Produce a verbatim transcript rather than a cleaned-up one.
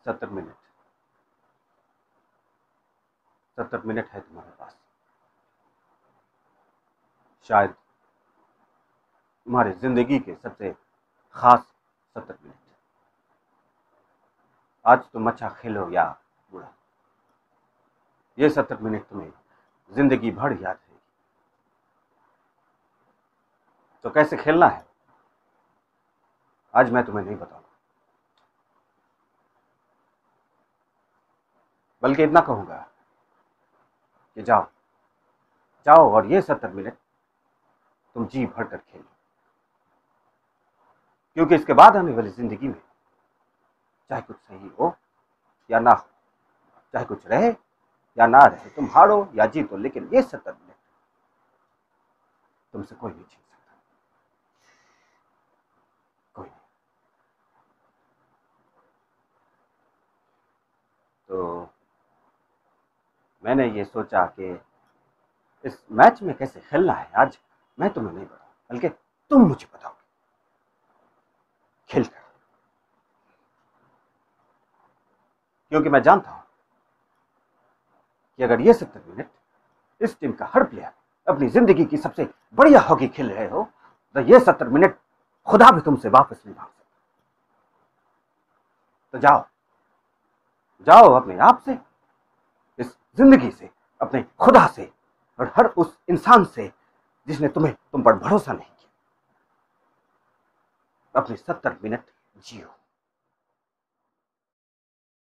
सत्तर मिनट सत्तर मिनट है तुम्हारे पास। शायद तुम्हारी जिंदगी के सबसे खास सत्तर मिनट। आज तुम अच्छा खेलो या बुरा, ये सत्तर मिनट तुम्हें जिंदगी भर याद रहेगी। तो कैसे खेलना है आज मैं तुम्हें नहीं बताऊंगा, बल्कि इतना कहूंगा कि जाओ जाओ और ये सत्तर मिनट तुम जी भर कर खेलो, क्योंकि इसके बाद आने वाली जिंदगी में चाहे कुछ सही हो या ना हो, चाहे कुछ रहे या ना रहे, तुम हारो या जीतो, लेकिन ये सत्तर मिनट तुमसे कोई नहीं छीन सकता, कोई नहीं। तो मैंने ये सोचा कि इस मैच में कैसे खेलना है आज मैं तुम्हें नहीं बताऊं, बल्कि तुम मुझे बताओगे खेलकर, क्योंकि मैं जानता हूं कि अगर ये सत्तर मिनट इस टीम का हर प्लेयर अपनी जिंदगी की सबसे बढ़िया हॉकी खेल रहे हो, तो ये सत्तर मिनट खुदा भी तुमसे वापस नहीं मांग सकता। तो जाओ जाओ अपने आप से, इस जिंदगी से, अपने खुदा से और हर उस इंसान से जिसने तुम्हें तुम पर भरोसा नहीं किया, अपने सत्तर मिनट जियो।